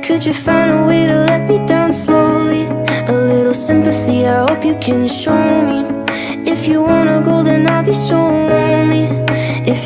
Could you find a way to let me down slowly? A little sympathy, I hope you can show me. If you wanna go, then I'll be so lonely.